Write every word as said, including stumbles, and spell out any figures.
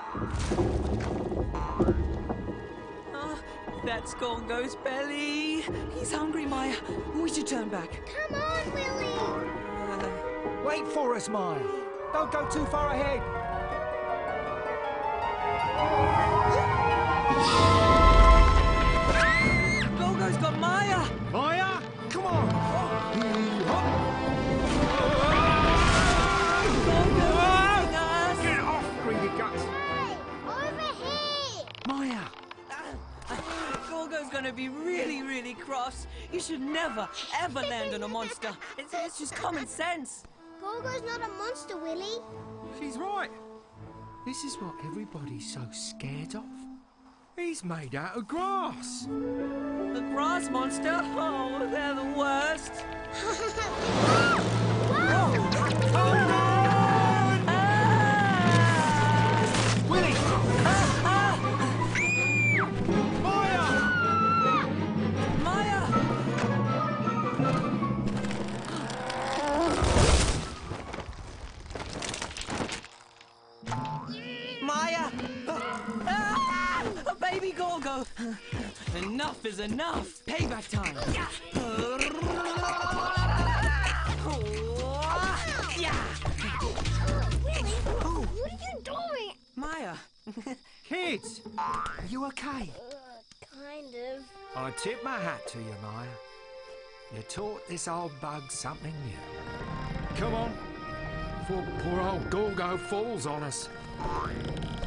Oh, that's Gorgo's belly. He's hungry, Maya. We should turn back. Come on, Willy. Uh, Wait for us, Maya. Don't go too far ahead. Gorgo's got Maya. Maya, come on. Gorgo's us. Get off, greedy guts. Hey, over here. Maya. Gorgo's gonna be really, really cross. You should never, ever land on a monster. It's, it's just common sense. Gorgo's not a monster, Willy. She's right. This is what everybody's so scared of. He's made out of grass. The grass monster? Oh, they're the worst. Oh, no! Ah! Willy! Ah, ah! Maya! Maya! Maya! Ah! A baby Gorgo! Enough is enough! Payback time! Willy, what are you doing? Maya! Kids, are you okay? Uh, kind of. I tip my hat to you, Maya. You taught this old bug something new. Come on, before poor old Gorgo falls on us.